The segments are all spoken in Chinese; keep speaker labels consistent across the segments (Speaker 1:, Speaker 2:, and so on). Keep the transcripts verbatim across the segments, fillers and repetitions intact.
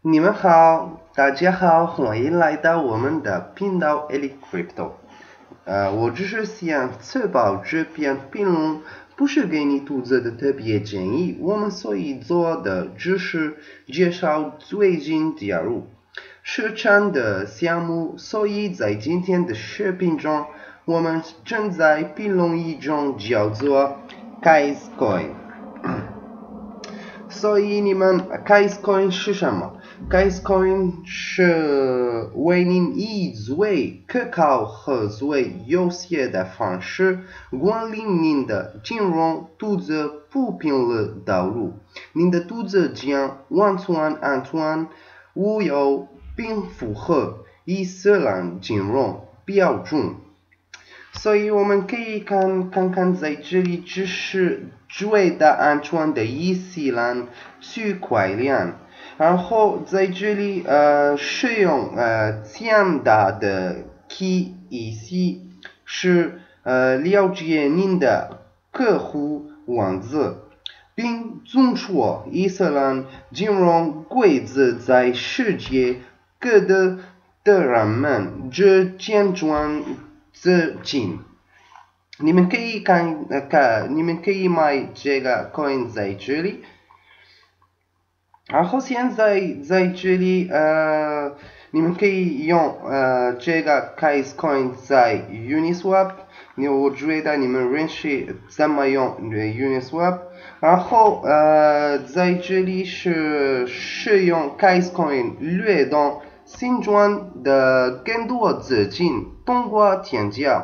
Speaker 1: 你们好，大家好，欢迎来到我们的频道 Elite Crypto。呃，我只是想确保这篇评论不是给你投资的特别建议，我们所以做的只是介绍最近加入市场的项目，所以在今天的视频中，我们正在评论一种叫做 Kaicoin。所以你们 Kaicoin 是什么？Kaicoin 是为您以最可靠和最优先的方式管理您的金融投资不平的道路。您的投资将完全安全无忧，并符合伊斯兰金融标准。所以我们可以看看看在这里只是最的安全的伊斯兰区块链，然后在这里呃使用呃强大的 K E C 是呃了解您的客户网址，并遵守伊斯兰金融规则，在世界各地的人们之间转资金。你们可以看呃看，你们可以买这个 coin 在这里。然后现在在这里呃，你们可以用呃这个 Kaicoin 在 Uniswap，我觉得你们认识怎么用 Uniswap。然后呃在这里是使用 Kaicoin 掠动新转的更多资金，通过添加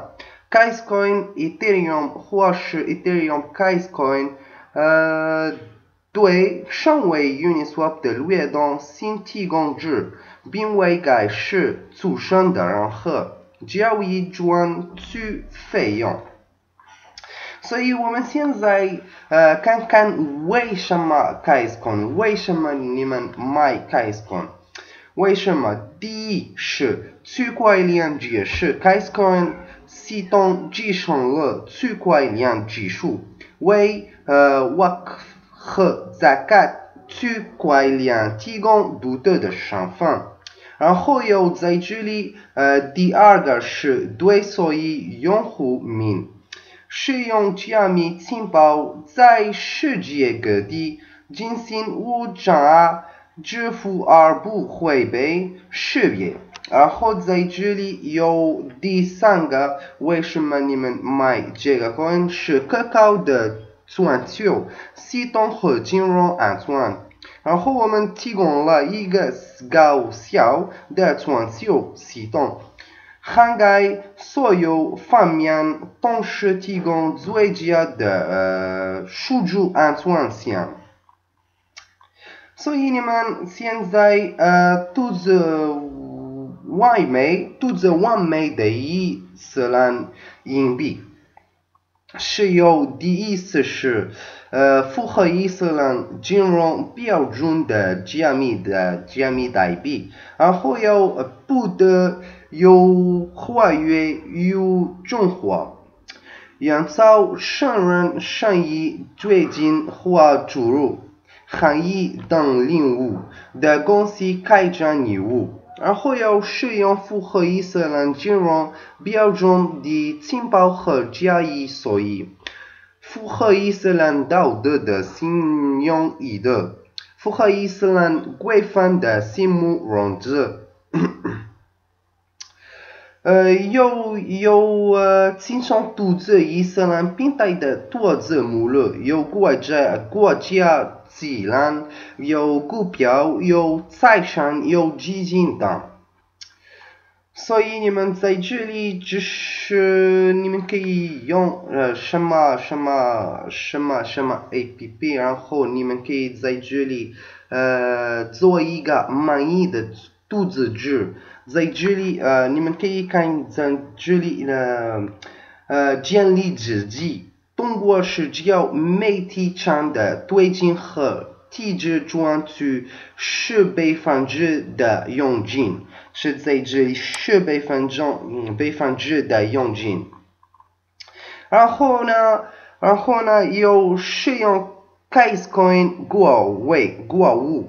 Speaker 1: Kaicoin Ethereum 或是 Ethereum Kaicoin 呃。对尚未 Uniswap 的掠动性提供者，并为该市出生的任何交易赚取费用。所以我们现在呃看看为什么 Kaicoin，为什么你们买 Kaicoin？为什么？第一是区块链技术 ，Kaicoin 系统继承了区块链技术，为呃 Waqf 和 Zakat 区块链提供独特的身份。然后有在这里，呃，第二个是对所有用户们使用加密钱包在世界各地进行无障碍支付而不会被识别。然后在这里有第三个，为什么你们买这个 coin 是可靠的全球系统和金融安全。然后我们提供了一个高效的全球系统，涵盖所有方面，同时提供最佳的呃数据安全性。所以你们现在呃投资完美，投资完美的伊斯兰硬币。是有第一次是呃符合伊斯兰金融标准的加密的加密代币，然后有不得有活跃有中华，营造商人生意最近或注入行业等领域的公司开展业务。然后要使用符合伊斯兰金融标准的钱包和交易所以符合伊斯兰道德的信用义德，符合伊斯兰规范的信目融资。呃，有有呃，经常投资伊斯兰平台的投资目录，有国家国家资产，有股票，有财产，有基金等。所以你们在这里只是你们可以用呃什么什么什么什么 A P P， 然后你们可以在这里呃做一个满意的投资者。在这里呃你们可以看在这里呢呃建立自己，通过社交媒体上的推荐和提质赚取十百分之的佣金，是在这里十百分之嗯百分之的佣金。然后呢，然后呢有使用 Kaicoin 过位过物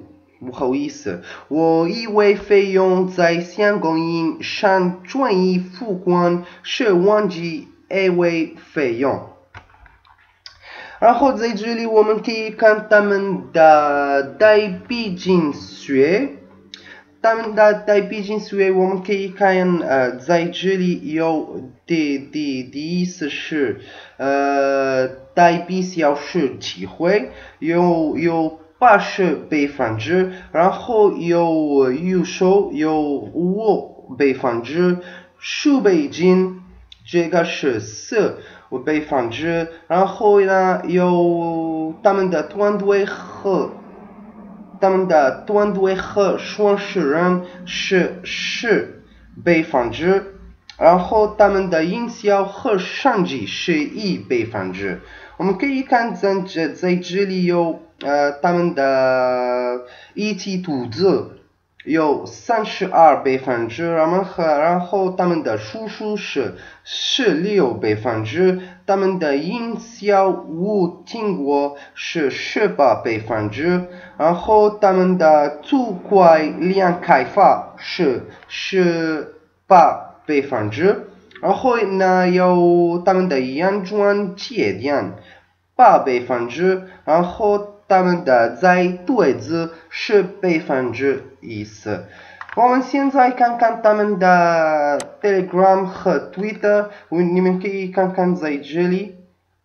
Speaker 1: 不好意思，我以为费用在香港因上转移付款是忘记一位费用。然后在这里我们可以看他们的代币金税，他们的代币金税我们可以看呃在这里有的的的意思是呃代币消失机会有有八十百分之，然后有预售有五百分之，十倍金这个是四。百分之，然后呢有他们的团队和他们的团队和创始人是十百分之，然后他们的营销和商机是一百分之。我们可以看在这在这里有呃他们的一起投资有三十二百分之，然后然后他们的输出是十六百分之，他们的营销无经过是十八百分之，然后他们的租块量开发是十八百分之，然后呢有他们的严重节点八百分之，然后他们的在对子是百分之一思。我们现在看看他们的 Telegram 和 Twitter， 你们可以看看在这里，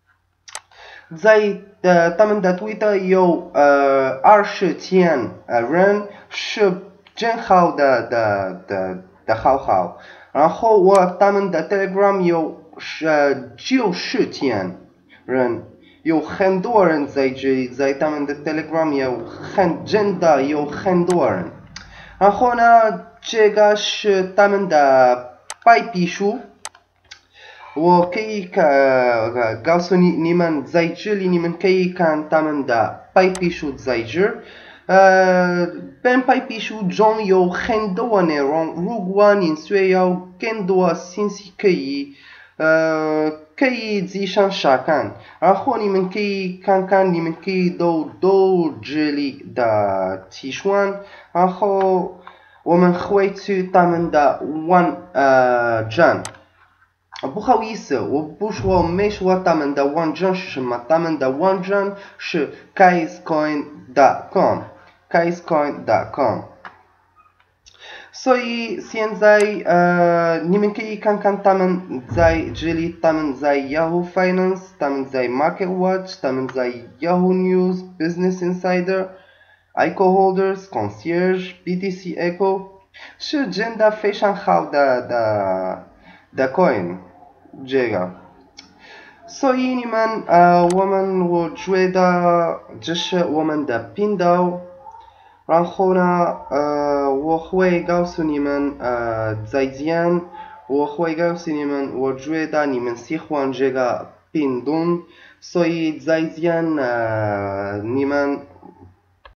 Speaker 1: 在呃他们的 Twitter 有呃二十千人是真好的的的的好好，然后我他们的 Telegram 有呃九十千人。有很多人在这里，在他们的 Telegram 有很真的有很多人。然后呢，这个是他们的白皮书。我可以呃告诉你你们在这里，你们可以看他们的白皮书在这。呃，本白皮书中有很多内容，如果你需要更多信息可以呃。可以自上查看，然后你们可以看看，你们可以到到这里的计算，然后我们会去他们的网呃站。不好意思，我不说没说他们的网站是什么，他们的网站是 kaiscoin dot com kaiscoin dot com。所以现在呃，你们可以看看他们在这里，他们在 Yahoo Finance， 他们在 Market Watch， 他们在 Yahoo News、Business Insider、Echo Holders、Concierge、B T C Echo， 是真的非常好的的的 coin， 这个。所以你们呃，我们我觉得这是我们的频道。然后呢，呃，我会告诉你们，呃，再见。我会告诉你们，我觉得你们喜欢这个频道，所以再见，呃，你们。